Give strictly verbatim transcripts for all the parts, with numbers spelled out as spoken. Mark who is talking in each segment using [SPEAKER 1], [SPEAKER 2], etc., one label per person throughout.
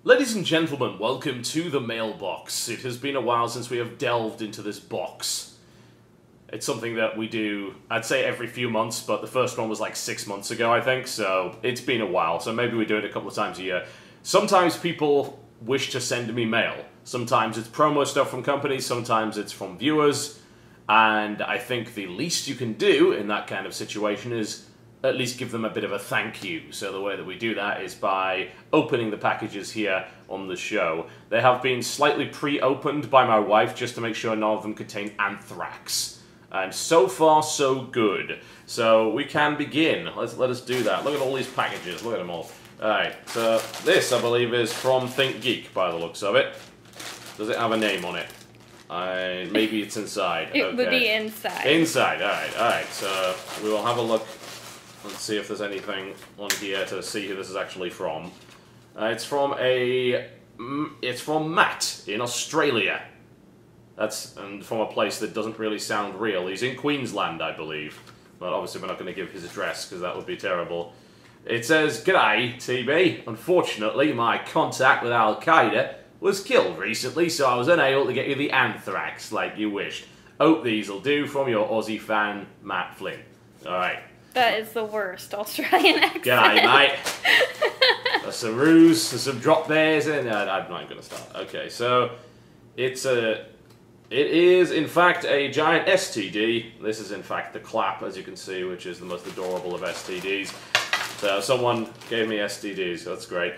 [SPEAKER 1] Ladies and gentlemen, welcome to the mailbox. It has been a while since we have delved into this box. It's something that we do, I'd say every few months, but the first one was like six months ago, I think, so it's been a while, so maybe we do it a couple of times a year. Sometimes people wish to send me mail. Sometimes it's promo stuff from companies, sometimes it's from viewers, and I think the least you can do in that kind of situation is at least give them a bit of a thank you. So the way that we do that is by opening the packages here on the show. They have been slightly pre-opened by my wife just to make sure none of them contain anthrax. And so far, so good. So we can begin. Let's let us do that. Look at all these packages. Look at them all. Alright, so this, I believe, is from ThinkGeek by the looks of it. Does it have a name on it? Uh, maybe it's inside.
[SPEAKER 2] It
[SPEAKER 1] okay.
[SPEAKER 2] would be inside.
[SPEAKER 1] Inside, alright, alright. So we will have a look. Let's see if there's anything on here to see who this is actually from. Uh, it's from a... It's from Matt in Australia. That's and from a place that doesn't really sound real. He's in Queensland, I believe. But obviously we're not going to give his address, because that would be terrible. It says, "G'day, T B. Unfortunately, my contact with Al-Qaeda was killed recently, so I was unable to get you the anthrax like you wished. Hope these'll do from your Aussie fan, Matt Flynn." Alright.
[SPEAKER 2] That is the worst Australian accent.
[SPEAKER 1] G'day, mate. There's some roos, there's some drop bears, and uh, I'm not even going to start. Okay, so it's a, it is in fact a giant S T D. This is in fact the clap, as you can see, which is the most adorable of S T Ds. So someone gave me S T Ds, that's great.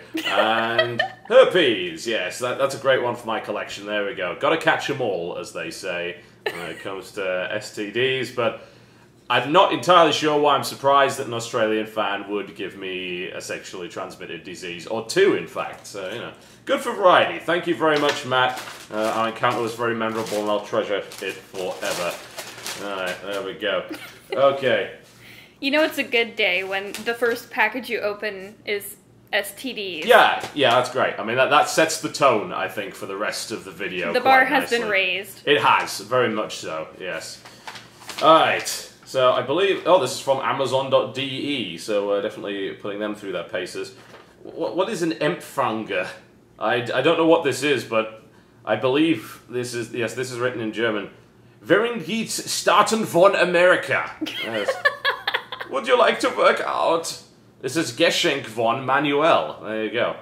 [SPEAKER 1] And herpes, yes, that, that's a great one for my collection. There we go. Got to catch them all, as they say, when it comes to S T Ds, but I'm not entirely sure why I'm surprised that an Australian fan would give me a sexually transmitted disease, or two, in fact. So, you know, good for variety. Thank you very much, Matt. Uh, our encounter was very memorable, and I'll treasure it forever. Alright, there we go. Okay.
[SPEAKER 2] You know it's a good day when the first package you open is S T Ds.
[SPEAKER 1] Yeah, yeah, that's great. I mean, that, that sets the tone, I think, for the rest of the video.
[SPEAKER 2] The bar
[SPEAKER 1] quite
[SPEAKER 2] has
[SPEAKER 1] nicely.
[SPEAKER 2] been raised.
[SPEAKER 1] It has, very much so, yes. Alright. So I believe, oh, this is from Amazon dot D E, so uh, definitely putting them through their paces. What, what is an Empfänger? I, I don't know what this is, but I believe this is, yes, this is written in German. Während geht's starten von Amerika. Yes. Would you like to work out? This is Geschenk von Manuel. There you go.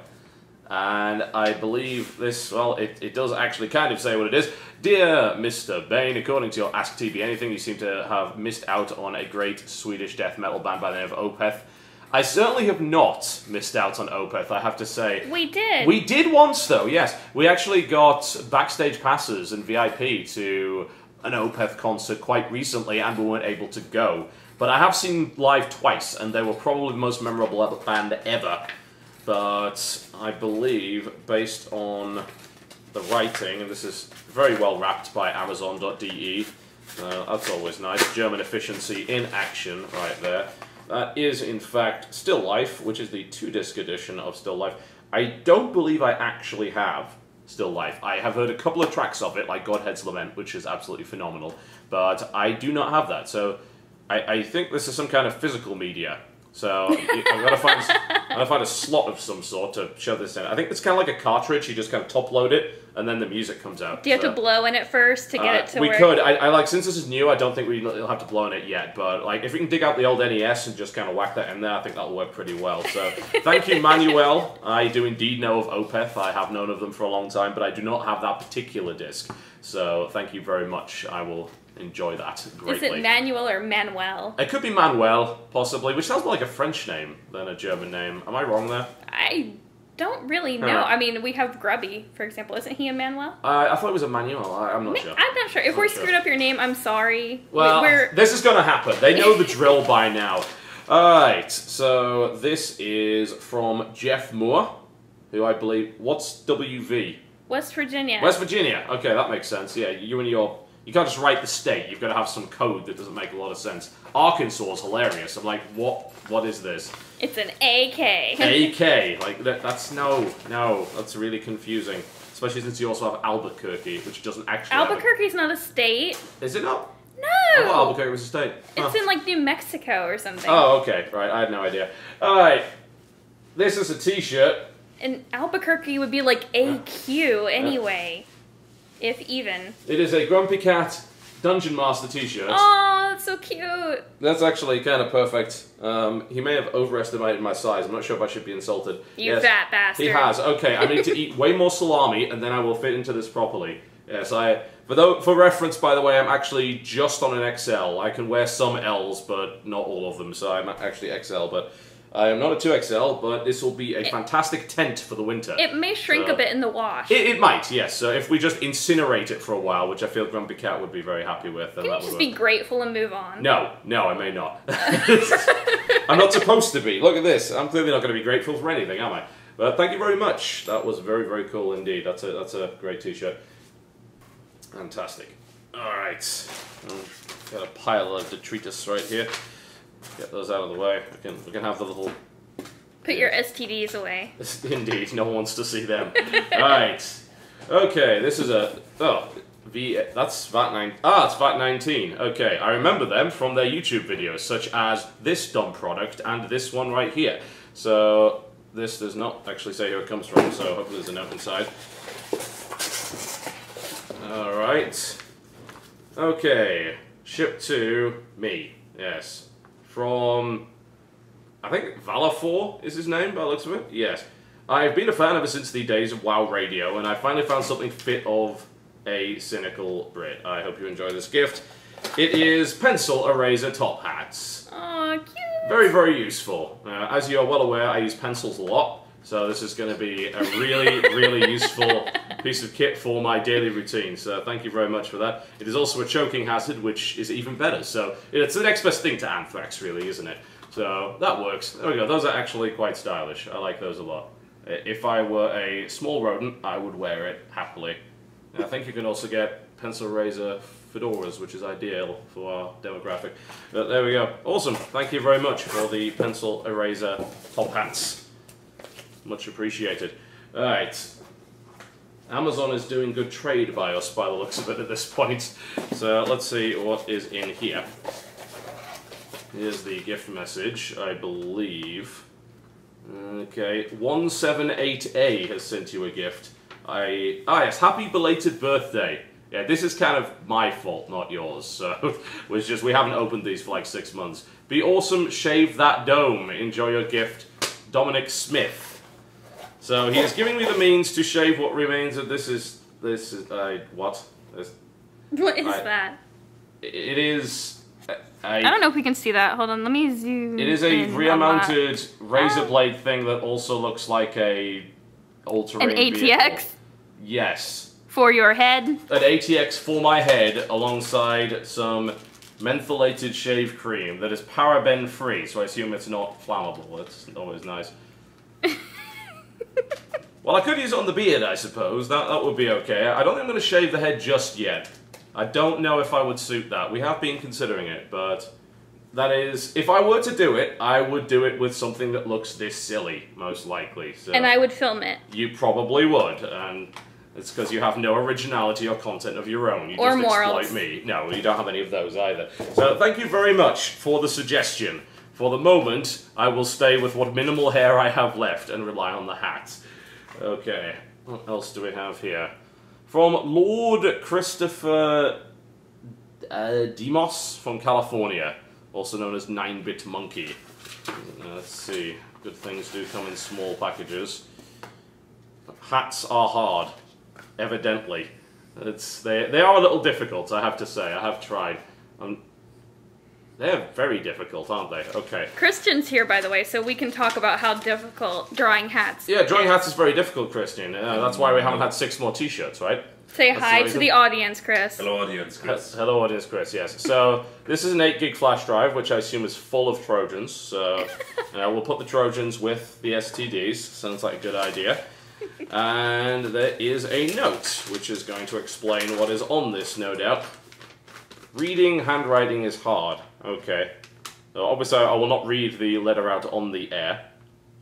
[SPEAKER 1] And I believe this, well, it, it does actually kind of say what it is. "Dear Mister Bain, according to your Ask T B Anything, you seem to have missed out on a great Swedish death metal band by the name of Opeth. I certainly have not missed out on Opeth, I have to say.
[SPEAKER 2] We did.
[SPEAKER 1] We did once, though, yes. We actually got backstage passes and V I P to an Opeth concert quite recently, and we weren't able to go. But I have seen live twice, and they were probably the most memorable band ever. But I believe, based on the writing, and this is very well wrapped by Amazon dot D E, uh, that's always nice, German efficiency in action right there. That is, in fact, Still Life, which is the two-disc edition of Still Life. I don't believe I actually have Still Life. I have heard a couple of tracks of it, like Godhead's Lament, which is absolutely phenomenal, but I do not have that, so I, I think this is some kind of physical media. So I've got to find, I've got to find a slot of some sort to shove this in. I think it's kind of like a cartridge. You just kind of top load it, and then the music comes out.
[SPEAKER 2] Do you have
[SPEAKER 1] so,
[SPEAKER 2] to blow in it first to get
[SPEAKER 1] uh,
[SPEAKER 2] it to
[SPEAKER 1] we
[SPEAKER 2] work?
[SPEAKER 1] We could. I, I like since this is new. I don't think we'll have to blow in it yet. But like, if we can dig out the old N E S and just kind of whack that in there, I think that'll work pretty well. So thank you, Manuel. I do indeed know of Opeth. I have known of them for a long time, but I do not have that particular disc. So thank you very much. I will enjoy that greatly.
[SPEAKER 2] Is it Manuel or Manuel?
[SPEAKER 1] It could be Manuel, possibly, which sounds more like a French name than a German name. Am I wrong there?
[SPEAKER 2] I don't really know.
[SPEAKER 1] Huh.
[SPEAKER 2] I mean, we have Grubby, for example. Isn't he a Manuel?
[SPEAKER 1] Uh, I thought it was Emmanuel. I, I'm not
[SPEAKER 2] Ma-
[SPEAKER 1] sure.
[SPEAKER 2] I'm not sure. If
[SPEAKER 1] I'm
[SPEAKER 2] we're
[SPEAKER 1] not sure.
[SPEAKER 2] screwed up your name, I'm sorry.
[SPEAKER 1] Well,
[SPEAKER 2] we're...
[SPEAKER 1] this is going to happen. They know the drill by now. Alright, so this is from Jeff Moore, who I believe... What's W V?
[SPEAKER 2] West Virginia.
[SPEAKER 1] West Virginia. Okay, that makes sense. Yeah, you and your... You can't just write the state. You've got to have some code that doesn't make a lot of sense. Arkansas is hilarious. I'm like, what? What is this?
[SPEAKER 2] It's an A K.
[SPEAKER 1] A K. Like, that, that's... No. No. That's really confusing. Especially since you also have Albuquerque, which doesn't actually
[SPEAKER 2] Albuquerque's not a state.
[SPEAKER 1] A... Is it not?
[SPEAKER 2] No!
[SPEAKER 1] I thought Albuquerque was a state.
[SPEAKER 2] It's
[SPEAKER 1] Huh.
[SPEAKER 2] in, like, New Mexico or something.
[SPEAKER 1] Oh, okay. Right, I had no idea. Alright. This is a t-shirt
[SPEAKER 2] in Albuquerque would be like A Q anyway, yeah. if even.
[SPEAKER 1] It is a Grumpy Cat Dungeon Master t-shirt.
[SPEAKER 2] Oh, that's so cute.
[SPEAKER 1] That's actually kind of perfect. Um, he may have overestimated my size. I'm not sure if I should be insulted.
[SPEAKER 2] You
[SPEAKER 1] yes,
[SPEAKER 2] fat bastard.
[SPEAKER 1] He has. Okay, I need to eat way more salami, and then I will fit into this properly. Yes, I... For, though, for reference, by the way, I'm actually just on an X L. I can wear some L's, but not all of them, so I'm actually X L, but... I am not a two X L, but this will be a it, fantastic tent for the winter.
[SPEAKER 2] It may shrink so, a bit in the wash.
[SPEAKER 1] It, it might, yes. So if we just incinerate it for a while, which I feel Grumpy Cat would be very happy with, then
[SPEAKER 2] Can
[SPEAKER 1] that
[SPEAKER 2] you just
[SPEAKER 1] would
[SPEAKER 2] be
[SPEAKER 1] work.
[SPEAKER 2] grateful and move on?
[SPEAKER 1] No, no, I may not. I'm not supposed to be. Look at this. I'm clearly not going to be grateful for anything, am I? But thank you very much. That was very, very cool indeed. That's a that's a great t-shirt. Fantastic. All right, got a pile of detritus right here. Get those out of the way. We can we can have the little.
[SPEAKER 2] Put your S T Ds away.
[SPEAKER 1] Indeed, no one wants to see them. Right. Okay, this is a... Oh, V... That's V A T nine... Ah, it's V A T nineteen. Okay, I remember them from their YouTube videos, such as this dumb product and this one right here. So, this does not actually say who it comes from, so hopefully there's a note inside. Alright. Okay. Shipped to me. Yes. From... I think Valafor is his name by the looks of it. Yes. I've been a fan ever since the days of WoW Radio, and I finally found something fit of a cynical Brit. I hope you enjoy this gift. It is pencil eraser top hats.
[SPEAKER 2] Aw, cute.
[SPEAKER 1] Very, very useful. Uh, as you are well aware, I use pencils a lot, so this is going to be a really, really useful piece of kit for my daily routine. So thank you very much for that. It is also a choking hazard, which is even better. So it's the next best thing to anthrax, really, isn't it? So that works. There we go. Those are actually quite stylish. I like those a lot. If I were a small rodent, I would wear it happily. And I think you can also get pencil eraser fedoras, which is ideal for our demographic. But there we go. Awesome. Thank you very much for the pencil eraser top hats. Much appreciated. Alright. Amazon is doing good trade by us by the looks of it at this point. So let's see what is in here. Here's the gift message, I believe. Okay, one seven eight A has sent you a gift. I ah yes, happy belated birthday. Yeah, this is kind of my fault, not yours. So, was just we haven't opened these for like six months. Be awesome, shave that dome. Enjoy your gift, Dominic Smith. So he is giving me the means to shave what remains of this. Is this is uh, what? This,
[SPEAKER 2] what is
[SPEAKER 1] I,
[SPEAKER 2] that?
[SPEAKER 1] It is.
[SPEAKER 2] I don't know if we can see that. Hold on, let me zoom.
[SPEAKER 1] It is a rear-mounted razor blade thing that also looks like a all-terrain
[SPEAKER 2] An A T X?
[SPEAKER 1] Vehicle. Yes.
[SPEAKER 2] For your head?
[SPEAKER 1] An A T X for my head, alongside some mentholated shave cream that is paraben-free, so I assume it's not flammable. It's always nice. Well, I could use it on the beard, I suppose. That, that would be okay. I don't think I'm going to shave the head just yet. I don't know if I would suit that. We have been considering it, but that is... If I were to do it, I would do it with something that looks this silly, most likely. So
[SPEAKER 2] and I would film it.
[SPEAKER 1] You probably would, and it's because you have no originality or content of your own. You
[SPEAKER 2] or
[SPEAKER 1] just
[SPEAKER 2] morals.
[SPEAKER 1] exploit me. No, you don't have any of those either. So thank you very much for the suggestion. For the moment, I will stay with what minimal hair I have left and rely on the hat. Okay, what else do we have here? From Lord Christopher uh, Demos from California, also known as nine bit Monkey. Uh, let's see, good things do come in small packages. Hats are hard, evidently. It's, they, they are a little difficult, I have to say. I have tried. Um, they're very difficult, aren't they? Okay.
[SPEAKER 2] Christian's here, by the way, so we can talk about how difficult drawing hats
[SPEAKER 1] Yeah, drawing is. hats is very difficult, Christian. Uh, that's why we haven't had six more t-shirts, right?
[SPEAKER 2] Say
[SPEAKER 1] that's
[SPEAKER 2] hi
[SPEAKER 1] the
[SPEAKER 2] to the audience, Chris.
[SPEAKER 3] Hello, audience, Chris.
[SPEAKER 1] He hello, audience, Chris, yes. So, this is an eight gig flash drive, which I assume is full of Trojans. So, uh, we'll put the Trojans with the S T Ds. Sounds like a good idea. And there is a note, which is going to explain what is on this, no doubt. Reading handwriting is hard. Okay. So obviously, I will not read the letter out on the air.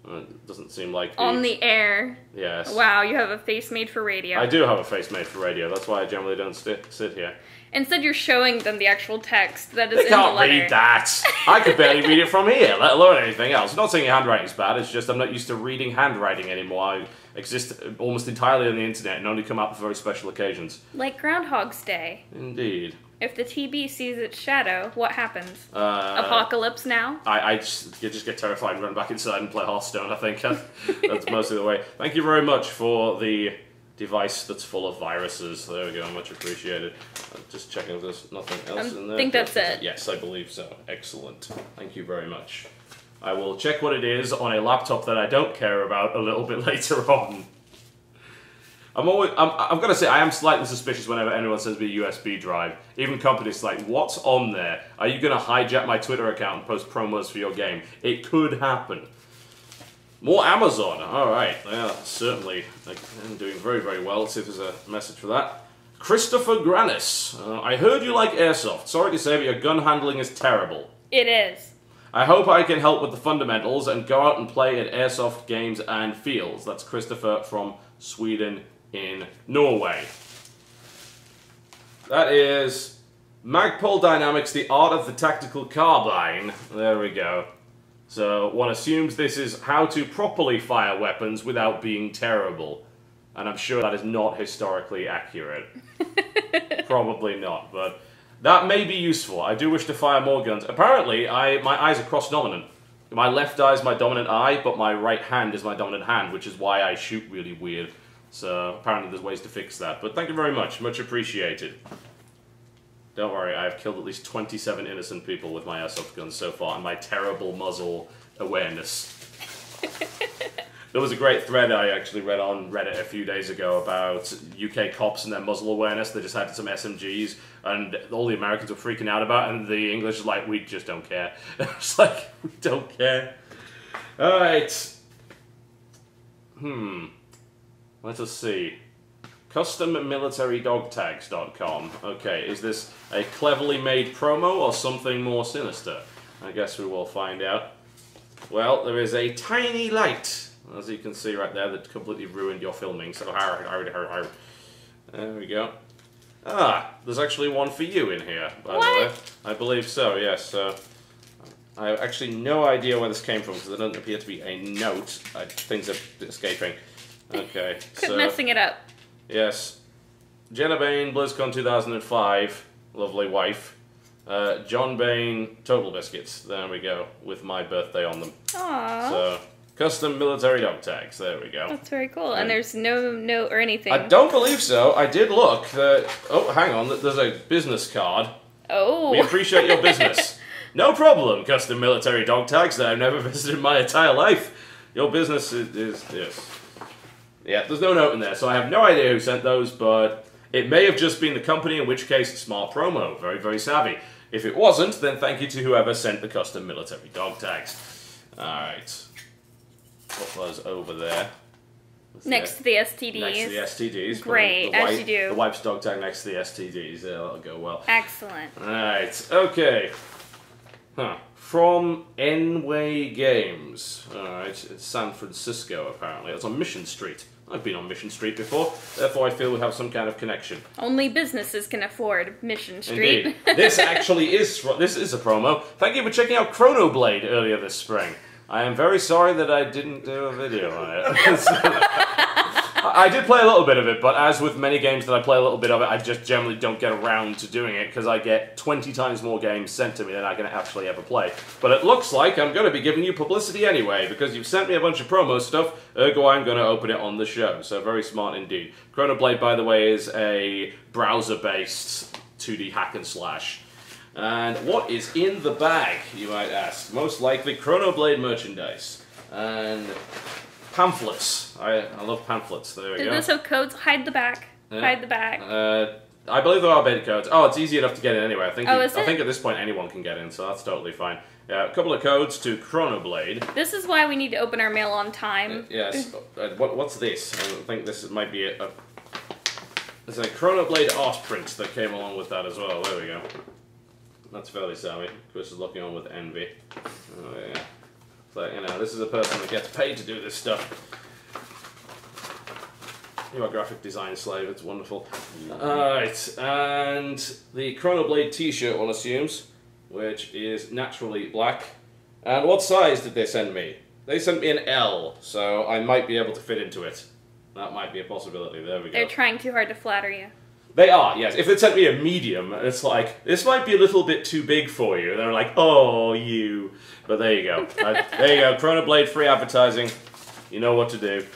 [SPEAKER 1] Uh, it doesn't seem like the...
[SPEAKER 2] On the air.
[SPEAKER 1] Yes.
[SPEAKER 2] Wow, you have a face made for radio.
[SPEAKER 1] I do have a face made for radio. That's why I generally don't sit, sit here.
[SPEAKER 2] Instead, you're showing them the actual text that is
[SPEAKER 1] They
[SPEAKER 2] in the
[SPEAKER 1] can't
[SPEAKER 2] letter.
[SPEAKER 1] read that. I could barely read it from here, let alone anything else. I'm not saying your handwriting's bad, it's just I'm not used to reading handwriting anymore. I exist almost entirely on the internet and only come out for very special occasions.
[SPEAKER 2] Like Groundhog's Day.
[SPEAKER 1] Indeed.
[SPEAKER 2] If the T B sees its shadow, what happens?
[SPEAKER 1] Uh,
[SPEAKER 2] Apocalypse now?
[SPEAKER 1] I, I just, you just get terrified and run back inside and play Hearthstone, I think. That's mostly the way. Thank you very much for the device that's full of viruses. There we go, much appreciated. I'm just checking if there's nothing else
[SPEAKER 2] Um,
[SPEAKER 1] in there.
[SPEAKER 2] think that's it.
[SPEAKER 1] Yes, I believe so. Excellent. Thank you very much. I will check what it is on a laptop that I don't care about a little bit later on. I'm always, I'm, I've got to say, I am slightly suspicious whenever anyone sends me a U S B drive. Even companies like, what's on there? Are you going to hijack my Twitter account and post promos for your game? It could happen. More Amazon. All right. Yeah, certainly. I'm doing very, very well. Let's see if there's a message for that. Christopher Granis. Uh, I heard you like Airsoft. Sorry to say, but your gun handling is terrible.
[SPEAKER 2] It is.
[SPEAKER 1] I hope I can help with the fundamentals and go out and play at Airsoft games and fields. That's Christopher from Sweden in Norway. That is Magpul Dynamics, The Art of the Tactical Carbine. There we go. So one assumes this is how to properly fire weapons without being terrible. And I'm sure that is not historically accurate. Probably not, but that may be useful. I do wish to fire more guns. Apparently, I my eyes are cross-dominant. My left eye is my dominant eye, but my right hand is my dominant hand, which is why I shoot really weird. So apparently there's ways to fix that. But thank you very much. Much appreciated. Don't worry, I have killed at least twenty-seven innocent people with my airsoft guns so far, and my terrible muzzle awareness. There was a great thread I actually read on Reddit a few days ago about U K cops and their muzzle awareness. They just had some S M Gs, and all the Americans were freaking out about it, and the English was like, we just don't care. It's like, we don't care. Alright. Hmm. Let us see. custom military dog tags dot com. Okay, is this a cleverly made promo or something more sinister? I guess we will find out. Well, there is a tiny light, as you can see right there, that completely ruined your filming, so har, har, har, har. There we go. Ah, there's actually one for you in here, by
[SPEAKER 2] what?
[SPEAKER 1] the way. I believe so, yes. Uh, I have actually no idea where this came from, because there doesn't appear to be a note. I, things are escaping. Okay,
[SPEAKER 2] Quit
[SPEAKER 1] so...
[SPEAKER 2] messing it up.
[SPEAKER 1] Yes. Jenna Bain, BlizzCon two thousand five, lovely wife. Uh, John Bain, Total Biscuits, there we go, with my birthday on them.
[SPEAKER 2] Aww.
[SPEAKER 1] So, custom military dog tags, there we go.
[SPEAKER 2] That's very cool. And there's no note or anything.
[SPEAKER 1] I don't believe so. I did look. Uh, oh, hang on, there's a business card.
[SPEAKER 2] Oh.
[SPEAKER 1] We appreciate your business. No problem, custom military dog tags that I've never visited in my entire life. Your business is, is yes. Yeah, there's no note in there, so I have no idea who sent those, but it may have just been the company, in which case, smart promo. Very, very savvy. If it wasn't, then thank you to whoever sent the custom military dog tags. Alright. Put those over there. What's
[SPEAKER 2] next
[SPEAKER 1] there?
[SPEAKER 2] to the S T Ds.
[SPEAKER 1] Next to the S T Ds.
[SPEAKER 2] Great,
[SPEAKER 1] the
[SPEAKER 2] as
[SPEAKER 1] wipe,
[SPEAKER 2] you do.
[SPEAKER 1] The wife's dog tag next to the S T Ds. Yeah, that'll go well.
[SPEAKER 2] Excellent.
[SPEAKER 1] Alright, okay. Huh. From Enway Games. Alright, it's San Francisco, apparently. It's on Mission Street. I've been on Mission Street before, therefore I feel we have some kind of connection.
[SPEAKER 2] Only businesses can afford Mission Street.
[SPEAKER 1] Indeed. This actually is, this is a promo. Thank you for checking out Chronoblade earlier this spring. I am very sorry that I didn't do a video on it. I did play a little bit of it, but as with many games that I play a little bit of it, I just generally don't get around to doing it because I get twenty times more games sent to me than I can actually ever play. But it looks like I'm going to be giving you publicity anyway because you've sent me a bunch of promo stuff, ergo I'm going to open it on the show. So very smart indeed. Chronoblade, by the way, is a browser-based two D hack and slash. And what is in the bag, you might ask? Most likely Chronoblade merchandise. And pamphlets. I, I love pamphlets. There we
[SPEAKER 2] Does
[SPEAKER 1] go.
[SPEAKER 2] this have codes? Hide the back.
[SPEAKER 1] Yeah.
[SPEAKER 2] Hide the back.
[SPEAKER 1] Uh, I believe there are beta codes. Oh, it's easy enough to get in anyway. I think.
[SPEAKER 2] Oh,
[SPEAKER 1] you,
[SPEAKER 2] is
[SPEAKER 1] I
[SPEAKER 2] it?
[SPEAKER 1] think at this point anyone can get in, so that's totally fine. Yeah, a couple of codes to Chronoblade.
[SPEAKER 2] This is why we need to open our mail on time.
[SPEAKER 1] Yes. Uh, what, what's this? I think this might be a. a there's a Chronoblade art print that came along with that as well. There we go. That's fairly savvy. Chris is looking on with envy. Oh yeah. So, you know, this is a person that gets paid to do this stuff. You're a graphic design slave, it's wonderful. Alright, and the Chronoblade t-shirt, one assumes, which is naturally black. And what size did they send me? They sent me an L, so I might be able to fit into it. That might be a possibility, there we go.
[SPEAKER 2] They're trying too hard to flatter you.
[SPEAKER 1] They are, yes. If they sent me a medium, it's like, this might be a little bit too big for you. They're like, oh, you. But there you go. uh, there you go. Chronoblade free advertising. You know what to do.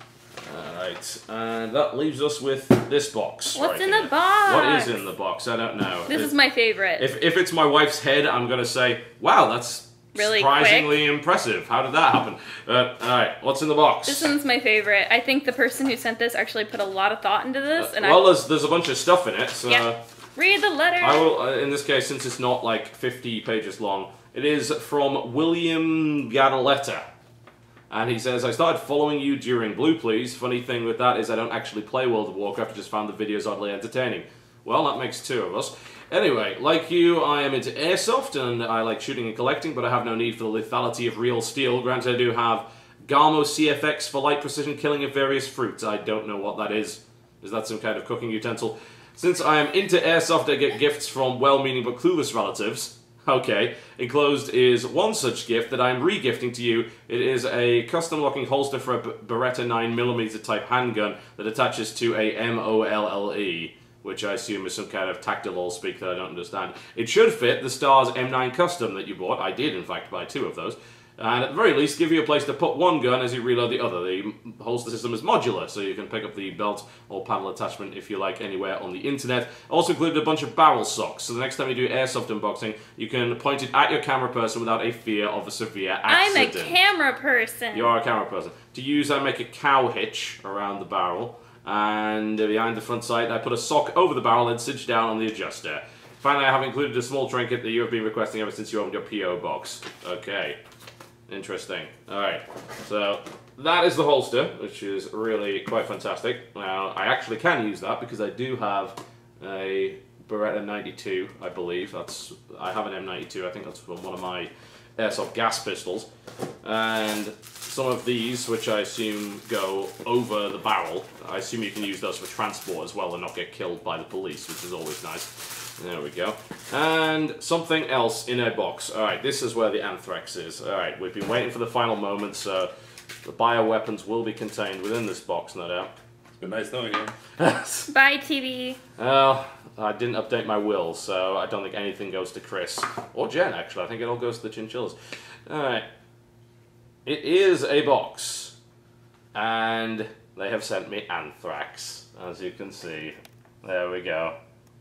[SPEAKER 1] Alright, and that leaves us with this box.
[SPEAKER 2] What's
[SPEAKER 1] right
[SPEAKER 2] in
[SPEAKER 1] here.
[SPEAKER 2] the box?
[SPEAKER 1] What is in the box? I don't know.
[SPEAKER 2] This
[SPEAKER 1] if,
[SPEAKER 2] is my favorite.
[SPEAKER 1] If, if it's my wife's head, I'm going to say, wow, that's
[SPEAKER 2] really
[SPEAKER 1] surprisingly
[SPEAKER 2] quick.
[SPEAKER 1] impressive. How did that happen? Uh, Alright, what's in the box?
[SPEAKER 2] This one's my favorite. I think the person who sent this actually put a lot of thought into this.
[SPEAKER 1] Uh,
[SPEAKER 2] and
[SPEAKER 1] well,
[SPEAKER 2] I...
[SPEAKER 1] there's, there's a bunch of stuff in it, so...
[SPEAKER 2] Yeah. Read the letter!
[SPEAKER 1] I will, uh, in this case, since it's not like fifty pages long, it is from William Gadaletta. And he says, I started following you during Blue Please. Funny thing with that is I don't actually play World of Warcraft, I just found the videos oddly entertaining. Well, that makes two of us. Anyway, like you, I am into airsoft, and I like shooting and collecting, but I have no need for the lethality of real steel. Granted, I do have Garmo C F X for light precision killing of various fruits. I don't know what that is. Is that some kind of cooking utensil? Since I am into airsoft, I get gifts from well-meaning but clueless relatives. Okay, enclosed is one such gift that I am re-gifting to you. It is a custom-locking holster for a Beretta nine millimeter type handgun that attaches to a M O L L E, which I assume is some kind of tactile speak that I don't understand. It should fit the Stars M nine Custom that you bought. I did, in fact, buy two of those. And at the very least, give you a place to put one gun as you reload the other. The holster system is modular, so you can pick up the belt or paddle attachment if you like anywhere on the internet. Also included a bunch of barrel socks, so the next time you do airsoft unboxing, you can point it at your camera person without a fear of a severe accident.
[SPEAKER 2] I'm a camera person!
[SPEAKER 1] You are a camera person. To use, I make a cow hitch around the barrel, and behind the front sight, I put a sock over the barrel and cinch down on the adjuster. Finally, I have included a small trinket that you have been requesting ever since you opened your P O box. Okay. Interesting. Alright, so that is the holster, which is really quite fantastic. Now, I actually can use that because I do have a Beretta ninety-two, I believe. That's I have an M ninety-two, I think that's from one of my airsoft gas pistols. And some of these, which I assume go over the barrel, I assume you can use those for transport as well and not get killed by the police, which is always nice. There we go. And something else in a box. Alright, this is where the anthrax is. Alright, we've been waiting for the final moment, so the bioweapons will be contained within this box, no doubt.
[SPEAKER 3] It's been nice knowing you.
[SPEAKER 2] Bye, T V.
[SPEAKER 1] Well, I didn't update my will, so I don't think anything goes to Chris. Or Jen, actually. I think it all goes to the chinchillas. Alright. It is a box. And they have sent me anthrax, as you can see. There we go.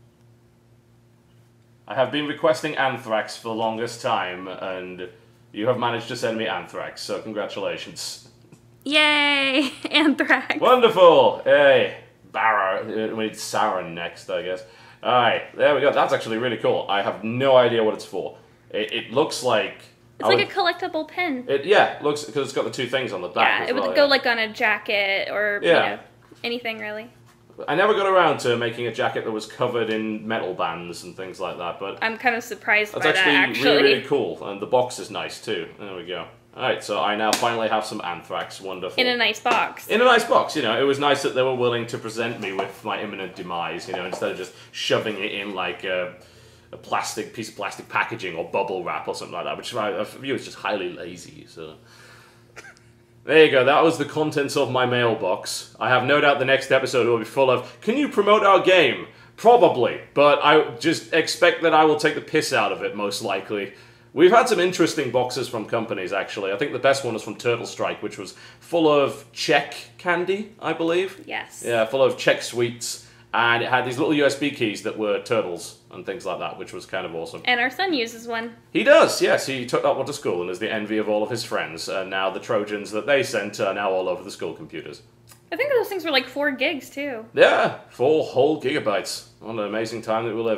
[SPEAKER 1] I have been requesting anthrax for the longest time, and you have managed to send me anthrax, so congratulations.
[SPEAKER 2] Yay! Anthrax.
[SPEAKER 1] Wonderful! Hey, Barra. We need Saren next, I guess. Alright, there we go. That's actually really cool. I have no idea what it's for. It, it looks like...
[SPEAKER 2] It's like would, a collectible pen.
[SPEAKER 1] It Yeah, it looks because it's got the two things on the back.
[SPEAKER 2] Yeah,
[SPEAKER 1] as
[SPEAKER 2] it would
[SPEAKER 1] well,
[SPEAKER 2] go
[SPEAKER 1] yeah.
[SPEAKER 2] like on a jacket or
[SPEAKER 1] yeah.
[SPEAKER 2] you know, anything really.
[SPEAKER 1] I never got around to making a jacket that was covered in metal bands and things like that, but...
[SPEAKER 2] I'm kind of surprised
[SPEAKER 1] that's
[SPEAKER 2] by
[SPEAKER 1] actually
[SPEAKER 2] that, actually.
[SPEAKER 1] really, really cool, and the box is nice, too. There we go. Alright, so I now finally have some anthrax. Wonderful.
[SPEAKER 2] In a nice box.
[SPEAKER 1] In a nice box, you know. It was nice that they were willing to present me with my imminent demise, you know, instead of just shoving it in like a, a plastic piece of plastic packaging or bubble wrap or something like that, which I, I view as just highly lazy, so... There you go, that was the contents of my mailbox. I have no doubt the next episode will be full of, can you promote our game? Probably, but I just expect that I will take the piss out of it, most likely. We've had some interesting boxes from companies, actually. I think the best one was from Turtle Strike, which was full of Czech candy, I believe.
[SPEAKER 2] Yes.
[SPEAKER 1] Yeah, full of Czech sweets. And it had these little U S B keys that were turtles and things like that, which was kind of awesome.
[SPEAKER 2] And our son uses one.
[SPEAKER 1] He does, yes. He took that one to school and is the envy of all of his friends. And now the Trojans that they sent are now all over the school computers.
[SPEAKER 2] I think those things were like four gigs, too.
[SPEAKER 1] Yeah, four whole gigabytes. What an amazing time that we live in.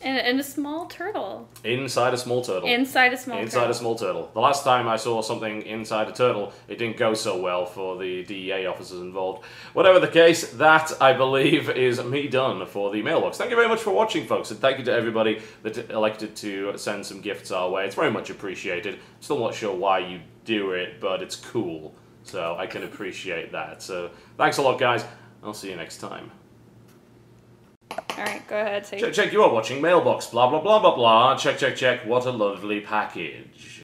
[SPEAKER 2] And, and a small turtle.
[SPEAKER 1] Inside a small turtle.
[SPEAKER 2] Inside a small
[SPEAKER 1] Inside
[SPEAKER 2] turtle.
[SPEAKER 1] a small turtle. The last time I saw something inside a turtle, it didn't go so well for the D E A officers involved. Whatever the case, that, I believe, is me done for the mailbox. Thank you very much for watching, folks, and thank you to everybody that elected to send some gifts our way. It's very much appreciated. Still not sure why you do it, but it's cool, so I can appreciate that. So, thanks a lot, guys. I'll see you next time.
[SPEAKER 2] Alright, go ahead. Say
[SPEAKER 1] Check, check, you are watching Mailbox, blah, blah, blah, blah, blah. Check, check, check. What a lovely package.